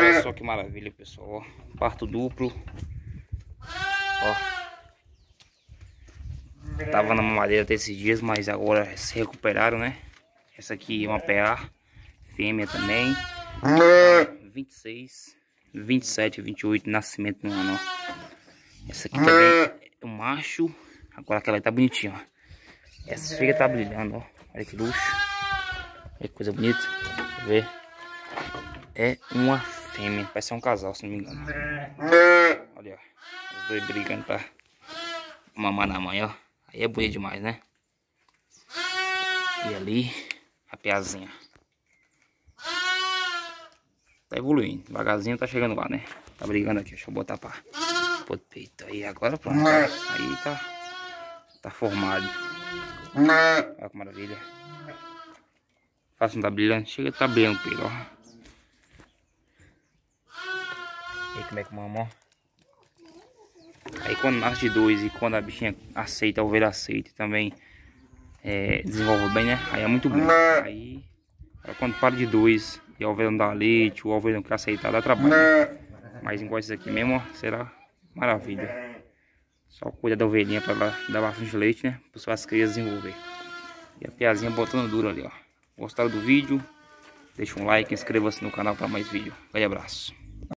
Olha só que maravilha, pessoal, ó. Parto duplo. Ó. Tava na mamadeira até esses dias, mas agora se recuperaram, né? Essa aqui é uma PA, fêmea também. 26, 27, 28 nascimento no ano, ó. Essa aqui também é um macho. Agora aquela aí tá bonitinha, ó. Essa chega tá brilhando, ó. Olha que luxo. Olha que coisa bonita. Deixa eu ver. É uma fêmea, parece ser um casal, se não me engano. Olha, ó. Os dois brigando pra mamar na mãe, ó. Aí é bonito demais, né? E ali, a piazinha. Tá evoluindo, devagarzinho tá chegando lá, né? Tá brigando aqui, deixa eu botar pra pôr peito. Aí agora pronto, aí tá formado. Olha que maravilha. Faço não tá brilhando, chega tá brilhando pelo, ó. E aí como é que mama, ó. Aí quando nasce de 2 e quando a bichinha aceita, a ovelha aceita também desenvolve bem, né? Aí é muito bom. Aí quando para de 2 e a ovelha não dá leite, o ovelha não quer aceitar, dá trabalho, né? Mas igual esse aqui mesmo, ó, será maravilha. Só cuida da ovelhinha para ela dar bastante leite, né? Para suas crias desenvolver. E a piazinha botando duro ali, ó. Gostaram do vídeo? Deixa um like, inscreva-se no canal para mais vídeo. Grande abraço.